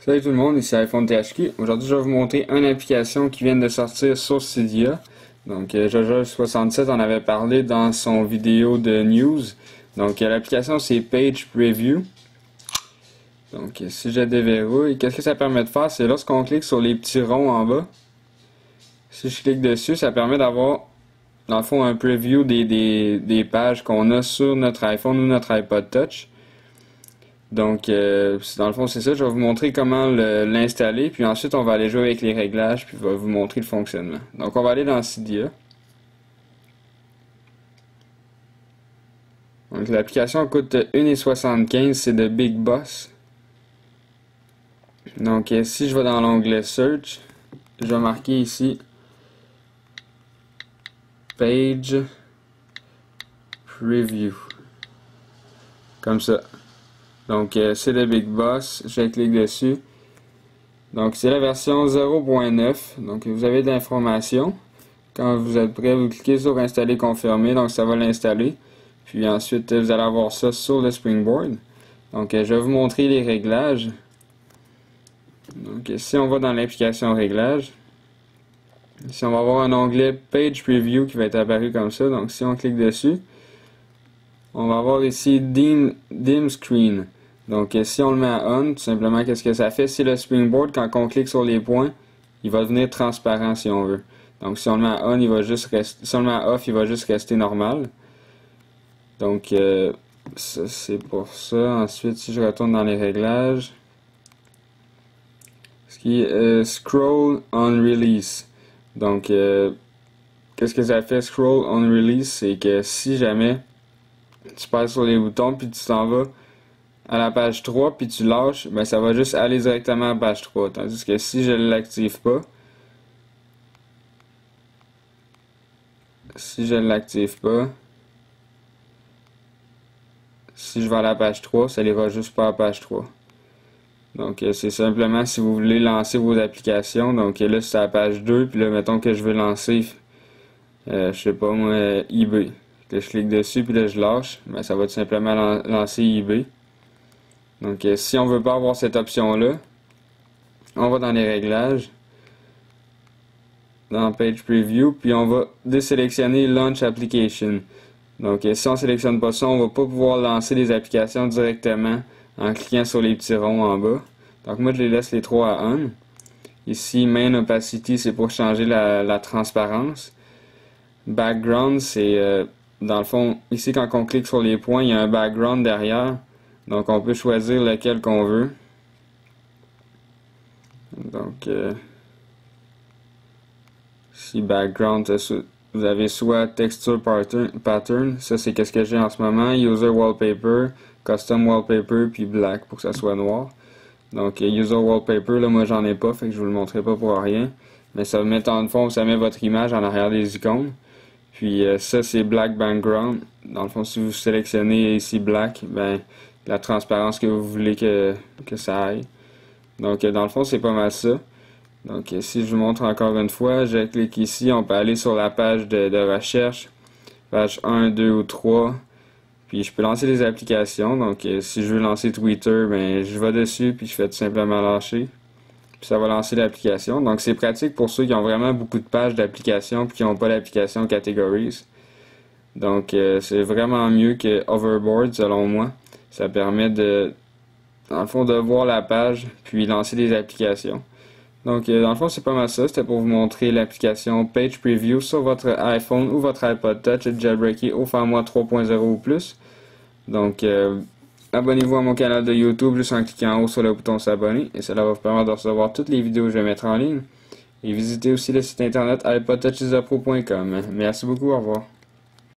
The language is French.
Salut tout le monde, ici iPhone THQ. Aujourd'hui, je vais vous montrer une application qui vient de sortir sur Cydia. Donc, Jojo67 en avait parlé dans son vidéo de news. Donc, l'application, c'est Page Preview. Donc, si je déverrouille, qu'est-ce que ça permet de faire? C'est lorsqu'on clique sur les petits ronds en bas. Si je clique dessus, ça permet d'avoir, dans le fond, un preview des pages qu'on a sur notre iPhone ou notre iPod Touch. Donc, dans le fond, c'est ça. Je vais vous montrer comment l'installer. Puis ensuite, on va aller jouer avec les réglages. Puis je vais vous montrer le fonctionnement. Donc, on va aller dans Cydia. Donc, l'application coûte 1,75$. C'est de Big Boss. Donc, si je vais dans l'onglet Search, je vais marquer ici Page Preview. Comme ça. Donc, c'est le Big Boss. Je clique dessus. Donc, c'est la version 0.9. Donc, vous avez de l'information. Quand vous êtes prêt, vous cliquez sur Installer confirmer. Donc, ça va l'installer. Puis ensuite, vous allez avoir ça sur le Springboard. Donc, je vais vous montrer les réglages. Donc, si on va dans l'application réglages, ici, on va avoir un onglet Page Preview qui va être apparu comme ça. Donc, si on clique dessus, on va avoir ici Dim Screen. Donc, si on le met à On, tout simplement, qu'est-ce que ça fait? Si le Springboard, quand on clique sur les points, il va devenir transparent si on veut. Donc, si on le met à On, il va juste rester, si on le met à Off, il va juste rester normal. Donc, ça, c'est pour ça. Ensuite, si je retourne dans les réglages, ce qui est Scroll on Release. Donc, qu'est-ce que ça fait Scroll on Release? C'est que si jamais tu passes sur les boutons puis tu t'en vas à la page 3 puis tu lâches, ben ça va juste aller directement à la page 3. Tandis que si je ne l'active pas, si je vais à la page 3, ça n'ira juste pas à la page 3. Donc c'est simplement si vous voulez lancer vos applications. Donc là c'est à la page 2, puis là mettons que je veux lancer, je sais pas moi, eBay. Là, je clique dessus puis là je lâche, ben ça va tout simplement lancer eBay. Donc si on veut pas avoir cette option là, on va dans les réglages, dans Page Preview, puis on va désélectionner Launch Application. Donc si on sélectionne pas ça, on va pas pouvoir lancer les applications directement en cliquant sur les petits ronds en bas. Donc moi je les laisse les trois à On. Ici Main Opacity, c'est pour changer la transparence. Background, c'est dans le fond, ici quand on clique sur les points, il y a un background derrière. Donc on peut choisir lequel qu'on veut. Donc ici background, vous avez soit texture pattern, ça c'est qu'est-ce que j'ai en ce moment, user wallpaper, custom wallpaper, puis black pour que ça soit noir. Donc user wallpaper, là moi j'en ai pas, fait que je vous le montrerai pas pour rien. Mais ça met en fond, ça met votre image en arrière des icônes. Puis ça c'est black background. Dans le fond, si vous sélectionnez ici black, ben la transparence que vous voulez que ça aille. Donc dans le fond, c'est pas mal ça. Donc si je vous montre encore une fois, je clique ici, on peut aller sur la page de recherche, page 1, 2 ou 3. Puis je peux lancer des applications. Donc si je veux lancer Twitter, ben je vais dessus puis je fais tout simplement lâcher. Puis ça va lancer l'application. Donc c'est pratique pour ceux qui ont vraiment beaucoup de pages d'applications puis qui n'ont pas l'application Categories. Donc c'est vraiment mieux que Hoverboard selon moi. Ça permet dans le fond, de voir la page puis lancer des applications. Donc dans le fond, c'est pas mal ça. C'était pour vous montrer l'application Page Preview sur votre iPhone ou votre iPod Touch jailbreaké au format 3.0 ou plus. Donc abonnez-vous à mon canal de YouTube juste en cliquant en haut sur le bouton s'abonner et cela va vous permettre de recevoir toutes les vidéos que je vais mettre en ligne. Et visitez aussi le site internet iPodTouchIsapro.com. Merci beaucoup, au revoir.